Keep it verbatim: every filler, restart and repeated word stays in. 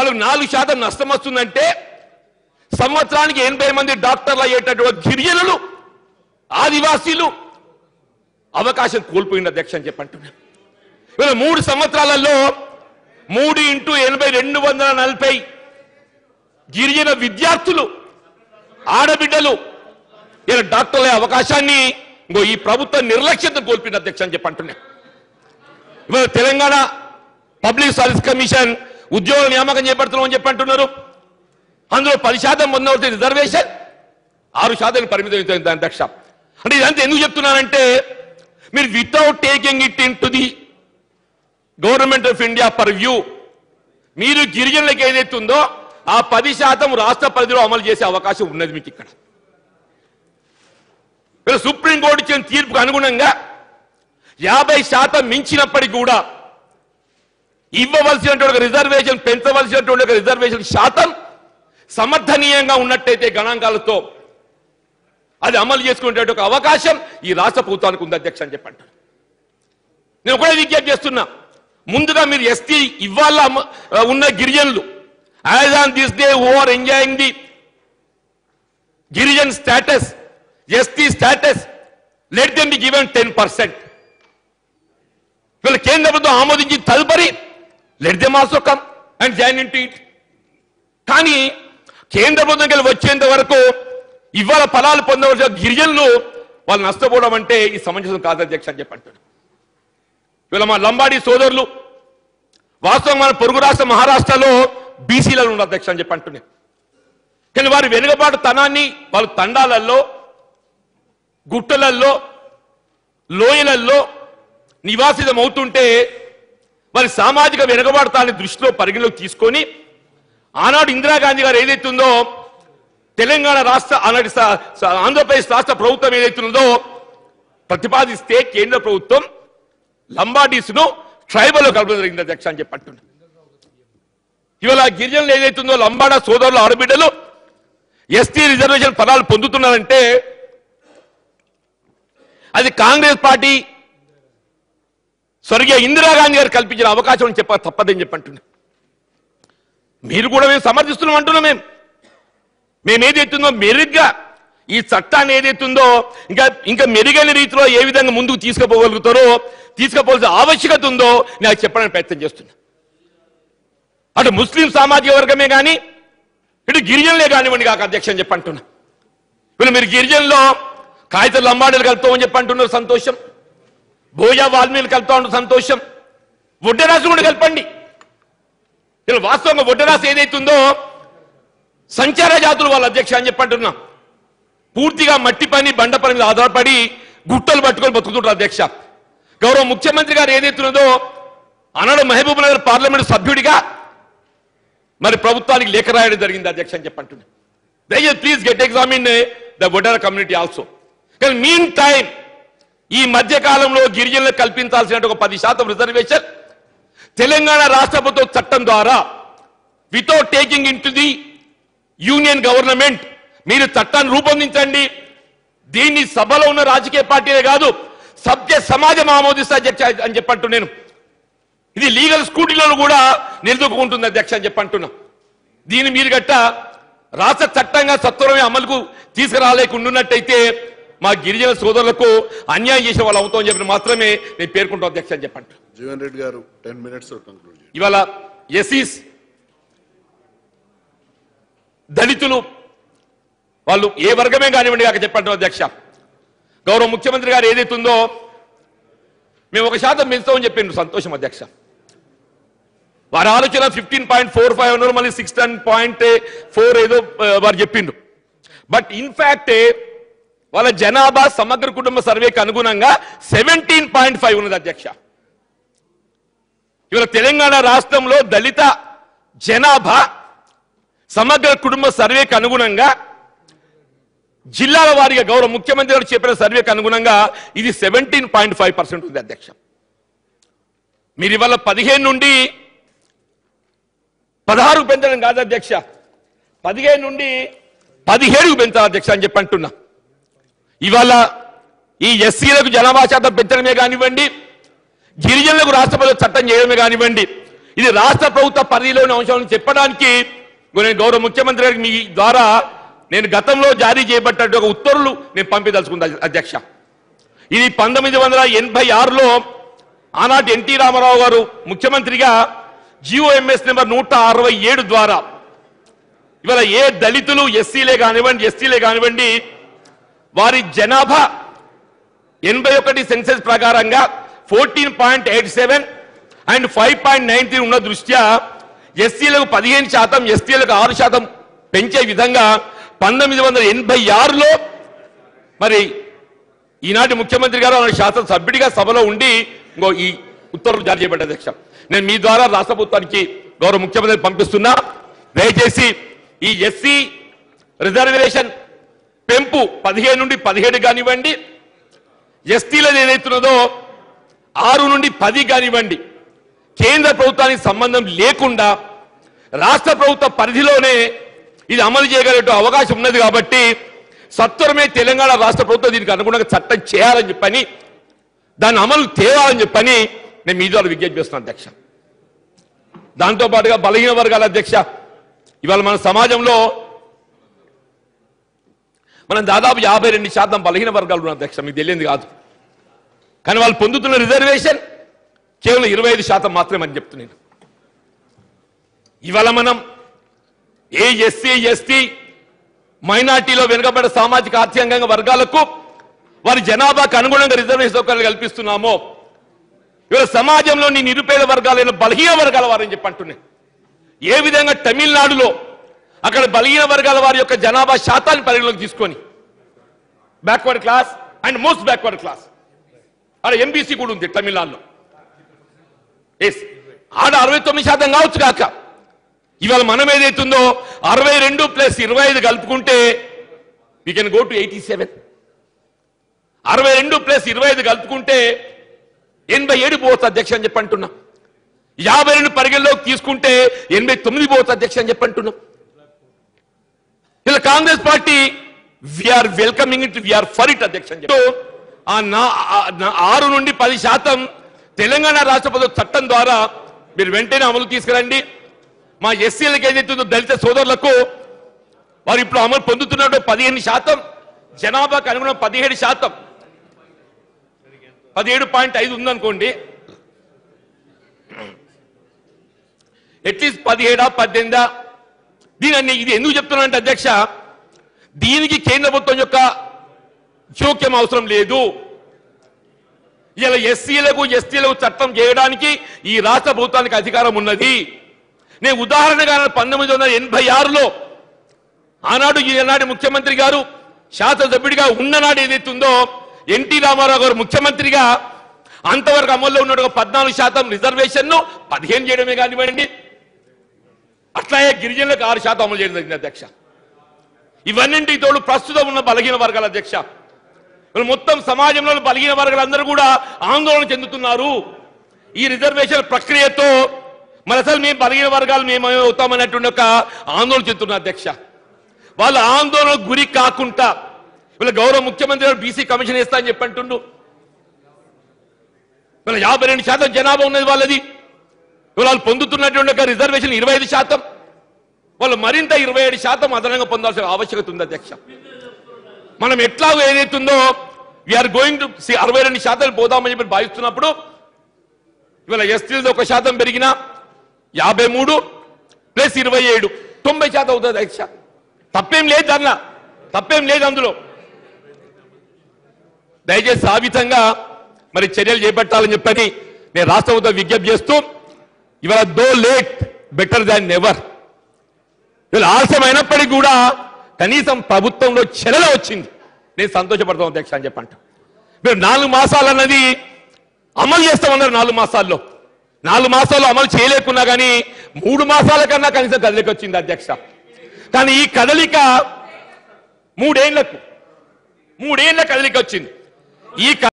వాళ్ళకు నాలుగు శాతం నష్టం వస్తుందంటే సంవత్సరానికి ఎనభై మంది డాక్టర్లు అయ్యేటటువంటి గిరిజనులు ఆదివాసీలు అవకాశం కోల్పోయింది అధ్యక్ష అని చెప్పంటున్నారు. వీళ్ళ మూడు సంవత్సరాలలో మూడు ఇంటూ ఎనభై రెండు వందల నలభై గిరిజన విద్యార్థులు ఆడబిడ్డలు ఇలా డాక్టర్ల అవకాశాన్ని ఇంకో ఈ ప్రభుత్వం నిర్లక్ష్యత కోల్పోయింది అధ్యక్ష అని చెప్పంటున్నారు. ఇవాళ తెలంగాణ పబ్లిక్ సర్వీస్ కమిషన్ ఉద్యోగ నియామకం చేపడుతున్నామని చెప్పంటున్నారు. అందులో పది శాతం పొందవలసిన రిజర్వేషన్ ఆరు శాతం పరిమితం అధ్యక్ష. అంటే ఇదంతా ఎందుకు చెప్తున్నానంటే మీరు without taking it into the government of India purview మీరు గిరిజనులకు ఏదైతే ఉందో ఆ పది శాతం రాష్ట్ర పరిధిలో అమలు చేసే అవకాశం ఉన్నది మీకు ఇక్కడ. సుప్రీంకోర్టు ఇచ్చిన తీర్పుకు అనుగుణంగా యాభై శాతం మించినప్పటికీ కూడా ఇవ్వవలసినటువంటి రిజర్వేషన్ పెంచవలసినటువంటి రిజర్వేషన్ శాతం సమర్థనీయంగా ఉన్నట్టయితే గణాంకాలతో అది అమలు చేసుకునే ఒక అవకాశం ఈ రాష్ట్ర ప్రభుత్వానికి ఉంది అధ్యక్ష అని చెప్పంటారు. నేను ఒకటే విజ్ఞప్తి చేస్తున్నా, ముందుగా మీరు ఎస్టీ ఇవాళ ఉన్న గిరిజనులు as on this day who are enjoying the girijan status ST status let them be given ten percent. వీళ్ళ కేంద్ర ప్రభుత్వం ఆమోదించి తదుపరి let them also come and join into it. కానీ కేంద్ర ప్రభుత్వం వచ్చేంత వరకు ఇవాళ ఫలాలు పొందవలసిన గిరిజనులు వాళ్ళు నష్టపోవడం అంటే ఈ సమంజసం కాదు అధ్యక్ష అని చెప్పంటారు. వీళ్ళ మా లంబాడి సోదరులు వాస్తవం మన పొరుగు రాష్ట్ర మహారాష్ట్రలో బీసీలలో ఉన్న అధ్యక్ష అని చెప్పంటున్నారు. కానీ వారి వెనుకబాటు తనాన్ని వాళ్ళు తండాలల్లో గుట్టలల్లో లోయలల్లో నివాసితం అవుతుంటే వారి సామాజిక వెనుకబాటుతాన్ని దృష్టిలో పరిగణలోకి తీసుకొని ఆనాడు ఇందిరాగాంధీ గారు ఏదైతుందో తెలంగాణ రాష్ట్ర ఆనాటి ఆంధ్రప్రదేశ్ రాష్ట్ర ప్రభుత్వం ఏదైతుందో ప్రతిపాదిస్తే కేంద్ర ప్రభుత్వం లంబాడీస్ ను ట్రైబల్ లో కలపడం జరిగింది అధ్యక్ష అని చెప్పంటున్నారు. ఇవాళ గిరిజనులు ఏదైతుందో లంబాడా సోదరులు ఆడబిడ్డలు ఎస్టీ రిజర్వేషన్ ఫలాలు పొందుతున్నారంటే అది కాంగ్రెస్ పార్టీ స్వర్గీయ ఇందిరాగాంధీ గారు కల్పించిన అవకాశం అని చెప్ప తప్పదని చెప్పంటున్నాం. మీరు కూడా మేము సమర్థిస్తున్నాం అంటున్నాం. మేము మేమేదైతుందో మెరుగ్గా ఈ చట్టాన్ని ఏదైతుందో ఇంకా ఇంకా మెరుగైన రీతిలో ఏ విధంగా ముందుకు తీసుకుపోగలుగుతారో తీసుకుపోవాల్సిన ఆవశ్యకత ఉందో నేను చెప్పడానికి ప్రయత్నం చేస్తున్నా. అటు ముస్లిం సామాజిక వర్గమే కానీ ఇటు గిరిజనులే కానివ్వండి కాక అధ్యక్ష అని చెప్పంటున్నా. వీళ్ళు మీరు గిరిజనులో కాగిత లంబాడీలు కలుపుతామని చెప్పంటున్నారు, సంతోషం. భోజా వాల్మీలు కలుపుతా ఉంటున్న సంతోషం. ఒడ్డరాసు కూడా కలపండి. వీళ్ళు వాస్తవంగా ఒడ్డరాసు ఏదైతుందో సంచార జాతులు వాళ్ళ అధ్యక్ష అని చెప్పంటున్నా. పూర్తిగా మట్టి పని బండ పని మీద ఆధారపడి గుట్టలు పట్టుకొని బతుకుతుంటారు అధ్యక్ష. గౌరవ ముఖ్యమంత్రి గారు ఏదైతున్నదో ఆనాడు మహబూబ్ నగర్ పార్లమెంట్ సభ్యుడిగా మరి ప్రభుత్వానికి లేఖ రాయడం జరిగింది అధ్యక్ష అని చెప్పంటున్నా. దయచేసి please get examine the Vaddera community also. కానీ మీన్ టైం ఈ మధ్య కాలంలో గిరిజనులకు కల్పించాల్సిన ఒక పది శాతం రిజర్వేషన్ తెలంగాణ రాష్ట్ర ప్రభుత్వ చట్టం ద్వారా without taking into the union government మీరు చట్టాన్ని రూపొందించండి. దీన్ని సభలో ఉన్న రాజకీయ పార్టీలే కాదు సభ్య సమాజం ఆమోదిస్తా అధ్యక్ష అని చెప్పంటూ నేను ఇది లీగల్ స్కూటీలో కూడా నిలదొక్కుంటుంది అధ్యక్ష అని చెప్పంటున్నా. దీన్ని మీరు గట్ట రాష్ట్ర చట్టంగా సత్వరమే అమలుకు తీసుకురాలేకుండాన్నట్టయితే మా గిరిజన సోదరులకు అన్యాయం చేసే వాళ్ళు అవుతామని చెప్పి మాత్రమే నేను పేర్కొంటాం అధ్యక్ష అని చెప్పండి. జీవన్ రెడ్డి గారు టెన్ మినిట్స్ ఇవాళ ఎస్సీస్ దళితులు వాళ్ళు ఏ వర్గమే కానివ్వండి కాక చెప్పంటాం అధ్యక్ష. గౌరవ ముఖ్యమంత్రి గారు ఏదైతుందో మేము ఒక శాతం పెంచుతామని చెప్పిండ్రు, సంతోషం అధ్యక్ష. వారి ఆలోచన ఫిఫ్టీన్ పాయింట్ ఫోర్ ఫైవ్ ఉన్నారు, మళ్ళీ సిక్స్టీన్ పాయింట్ ఫోర్ ఏదో వారు చెప్పిండ్రు. బట్ ఇన్ఫాక్ట్ వాళ్ళ జనాభా సమగ్ర కుటుంబ సర్వేకి అనుగుణంగా సెవెంటీన్ పాయింట్ ఫైవ్ ఉన్నది అధ్యక్ష. ఇవాళ తెలంగాణ రాష్ట్రంలో దళిత జనాభా సమగ్ర కుటుంబ సర్వేకి అనుగుణంగా జిల్లాల వారీగా గౌరవ ముఖ్యమంత్రి గారు చెప్పిన సర్వేకి అనుగుణంగా ఇది సెవెంటీన్ పాయింట్ ఫైవ్ పర్సెంట్ ఉంది అధ్యక్ష. మీరు ఇవాళ పదిహేను నుండి పదహారుకు పెంచడం కాదు అధ్యక్ష, పదిహేను నుండి పదిహేడుకు పెంచాలి అధ్యక్ష అని చెప్పి అంటున్నా. ఇవాళ ఈ ఎస్సీలకు జనాభా శాతం పెంచడమే కానివ్వండి, గిరిజనులకు రాష్ట్రపతి చట్టం చేయడమే కానివ్వండి, ఇది రాష్ట్ర ప్రభుత్వ పరిధిలోని అంశాలను చెప్పడానికి నేను గౌరవ ముఖ్యమంత్రి గారికి మీ ద్వారా నేను గతంలో జారీ చేయబడ్డ ఒక ఉత్తర్వులు నేను పంపించదలుచుకుందా అధ్యక్ష. ఇది పంతొమ్మిది వందల ఎనభై ఆరులో ఆనాటి ఎన్టీ రామారావు గారు ముఖ్యమంత్రిగా జిఓఎంఎస్ నెంబర్ నూట అరవై ఏడు ద్వారా ఇవాళ ఏ దళితులు ఎస్సీలే కానివ్వండి ఎస్టీలే కానివ్వండి వారి జనాభా ఎనభై ఒకటి సెన్సెస్ ప్రకారంగా fourteen point eight seven and five point nine three ఉన్న దృష్ట్యా ఎస్సీలకు పదిహేను శాతం ఎస్టీలకు ఆరు శాతం పెంచే విధంగా పంతొమ్మిది వందల ఎనభై ఆరులో మరి ఈనాటి ముఖ్యమంత్రి గారు శాసనసభ్యుడిగా సభలో ఉండి ఇంకో ఈ ఉత్తర్వులు జారీ చేయబడ్డ అధ్యక్ష. నేను మీ ద్వారా రాష్ట్ర ప్రభుత్వానికి గౌరవ ముఖ్యమంత్రి పంపిస్తున్నా. దయచేసి ఈ ఎస్సీ రిజర్వేషన్ పెంపు పదిహేను నుండి పదిహేడు కానివ్వండి, ఎస్టీలది ఏదైతున్నదో ఆరు నుండి పది కానివ్వండి, కేంద్ర ప్రభుత్వానికి సంబంధం లేకుండా రాష్ట్ర ప్రభుత్వ పరిధిలోనే ఇది అమలు చేయగలిగే అవకాశం ఉన్నది కాబట్టి సత్వరమే తెలంగాణ రాష్ట్ర ప్రభుత్వం దీనికి అనుగుణంగా చట్టం చేయాలని చెప్పని దాన్ని అమలు తేవాలని చెప్పని నేను మీ ద్వారా విజ్ఞప్తి చేస్తున్నాను అధ్యక్ష. దాంతో పాటుగా బలహీన వర్గాల అధ్యక్ష, ఇవాళ మన సమాజంలో మనం దాదాపు యాభై రెండు శాతం బలహీన వర్గాలు ఉన్న అధ్యక్ష, మీకు తెలియంది కాదు. కానీ వాళ్ళు పొందుతున్న రిజర్వేషన్ కేవలం ఇరవై ఐదు శాతం మాత్రమే అని చెప్తున్నాను. ఇవాళ మనం ఏ ఎస్సీ ఎస్టీ మైనార్టీలో వెనుకబడ్డ సామాజిక ఆర్థికంగా వర్గాలకు వారి జనాభాకు అనుగుణంగా రిజర్వేషన్ సౌకర్యాలు కల్పిస్తున్నామో ఇవాళ సమాజంలోని నిరుపేద వర్గాలైన బలహీన వర్గాల వారని చెప్పి అంటున్నాయి. ఏ విధంగా తమిళనాడులో అక్కడ బలహీన వర్గాల వారి యొక్క జనాభా శాతాన్ని పరిగణలోకి తీసుకొని backward class and most backward class ఆడ ఎంబీసీ కూడా ఉంది తమిళనాడులో. ఎస్ ఆడ అరవై తొమ్మిది శాతం కావచ్చు కాక ఇవాళ మనం ఏదైతుందో అరవై రెండు ప్లస్ ఇరవై ఐదు కలుపుకుంటే we can go to eighty seven. అరవై రెండు ప్లస్ ఇరవై ఐదు కలుపుకుంటే ఎనభై ఏడు పోవచ్చు అధ్యక్ష అని చెప్పి అంటున్నాం. యాభై రెండు పరిగణలోకి తీసుకుంటే ఎనభై తొమ్మిది పోవచ్చు అధ్యక్ష అని చెప్పి అంటున్నాం. ఇలా Congress party we are welcoming it, we are for it అధ్యక్ష అని చెప్పి ఆరు నుండి పది శాతం తెలంగాణ రాష్ట్ర ప్రభుత్వ చట్టం ద్వారా మీరు వెంటనే అమలు తీసుకురండి. మా ఎస్సీలకు ఏదైతుందో దళిత సోదరులకు వారు ఇప్పుడు అమలు పొందుతున్నట్టు పదిహేను శాతం జనాభాకు అనుగుణం పదిహేడు శాతం పదిహేడు పాయింట్ ఐదు ఉందనుకోండి, అట్లీస్ట్ పదిహేడా పద్దెనిమిదా దీని ఇది ఎందుకు చెప్తున్నానంటే అధ్యక్ష, దీనికి కేంద్ర ప్రభుత్వం యొక్క జోక్యం అవసరం లేదు. ఇలా ఎస్సీలకు ఎస్టీలకు చట్టం చేయడానికి ఈ రాష్ట్ర ప్రభుత్వానికి అధికారం ఉన్నది. నేను ఉదాహరణగా పంతొమ్మిది వందల ఎనభై ఆరులో ఆనాడు ఈనాటి ముఖ్యమంత్రి గారు శాసనసభ్యుడిగా ఉన్ననాడు ఏదైతుందో ఎన్టీ రామారావు గారు ముఖ్యమంత్రిగా అంతవరకు అమల్లో ఉన్న పద్నాలుగు శాతం రిజర్వేషన్ ను పదిహేను చేయడమే కానివ్వండి, అట్లాగే గిరిజనులకు ఆరు శాతం అమలు చేయడం జరిగింది అధ్యక్ష. ఇవన్నింటి తోడు ప్రస్తుతం ఉన్న బలహీన వర్గాల అధ్యక్ష, మొత్తం సమాజంలో బలహీన వర్గాలందరూ కూడా ఆందోళన చెందుతున్నారు. ఈ రిజర్వేషన్ ప్రక్రియతో మరి అసలు మేము బలహీన వర్గాలు మేము అవుతామన్నటువంటి ఒక ఆందోళన చెందుతున్నారు అధ్యక్ష. వాళ్ళ ఆందోళన గురి కాకుండా వీళ్ళ గౌరవ ముఖ్యమంత్రి గారు బీసీ కమిషన్ ఇస్తా అని చెప్పంటుండు. వీళ్ళ యాభై రెండు శాతం జనాభా ఉన్నది వాళ్ళది. వాళ్ళు పొందుతున్నటువంటి ఒక రిజర్వేషన్ ఇరవై ఐదు శాతం, వాళ్ళు మరింత ఇరవై ఏడు శాతం అదనంగా పొందాల్సిన ఆవశ్యకత ఉంది అధ్యక్ష. మనం ఎట్లాగో ఏదైతుందో వీఆర్ గోయింగ్ టు అరవై రెండు శాతం పోదామని చెప్పి భావిస్తున్నప్పుడు ఇవాళ ఎస్టీలది ఒక శాతం పెరిగినా యాభై మూడు ప్లస్ ఇరవై ఏడు తొంభై శాతం అవుతుంది అధ్యక్ష. తప్పేం లేదు అన్న, తప్పేం లేదు అందులో. దయచేసి ఆ విధంగా మరి చర్యలు చేపట్టాలని చెప్పని నేను రాష్ట్ర ప్రభుత్వం విజ్ఞప్తి చేస్తూ ఇవాళ though late better than never. ఇవాళ ఆలస్యమైనప్పటికీ కూడా కనీసం ప్రభుత్వంలో చర్యలు వచ్చింది, నేను సంతోషపడతాం అధ్యక్ష అని చెప్పంట. మీరు నాలుగు మాసాలు అన్నది అమలు చేస్తామన్నారు. నాలుగు మాసాల్లో నాలుగు మాసాల్లో అమలు చేయలేకున్నా కానీ మూడు మాసాల కన్నా కనీసం కదలిక వచ్చింది అధ్యక్ష. కానీ ఈ కదలిక మూడేళ్లకు మూడేళ్ల కదలిక వచ్చింది. ఈ